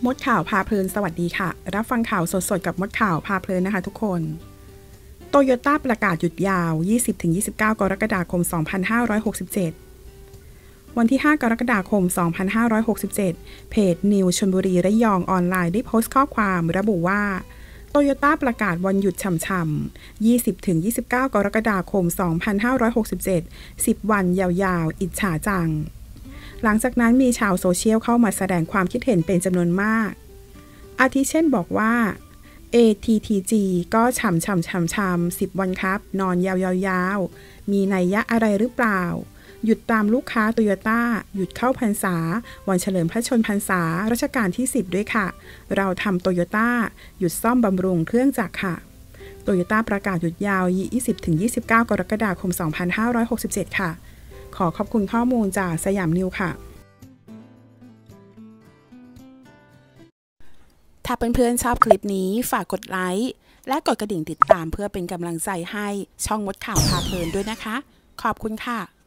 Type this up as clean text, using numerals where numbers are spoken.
มดข่าวพาเพลินสวัสดีค่ะรับฟังข่าวสดๆกับมดข่าวพาเพลินนะคะทุกคนโตโยต้าประกาศหยุดยาว 20-29 กรกฎาคม 2567 วันที่ 5 กรกฎาคม 2567 เพจนิวชลบุรีระยองออนไลน์ได้โพสต์ข้อความระบุว่าโตโยต้าประกาศวันหยุดช่ำๆ 20-29 กรกฎาคม 2567 10 วันยาวๆอิจฉาจังหลังจากนั้นมีชาวโซเชียลเข้ามาแสดงความคิดเห็นเป็นจำนวนมากอาทิเช่นบอกว่า ATTG ก็ฉ่ำ10 วันครับนอนยาวๆมีนัยยะอะไรหรือเปล่าหยุดตามลูกค้าโตโยต้าหยุดเข้าพรรษาวันเฉลิมพระชนพรรษารัชกาลที่ 10 ด้วยค่ะเราทำโตโยต้าหยุดซ่อมบำรุงเครื่องจักรค่ะโตโยต้าประกาศหยุดยาว 20-29 กรกฎาคม 2567 ค่ะขอขอบคุณข้อมูลจากสยามนิวค่ะถ้าเพื่อนๆชอบคลิปนี้ฝากกดไลค์และกดกระดิ่งติดตามเพื่อเป็นกำลังใจให้ช่องมดข่าวพาเพลินด้วยนะคะขอบคุณค่ะ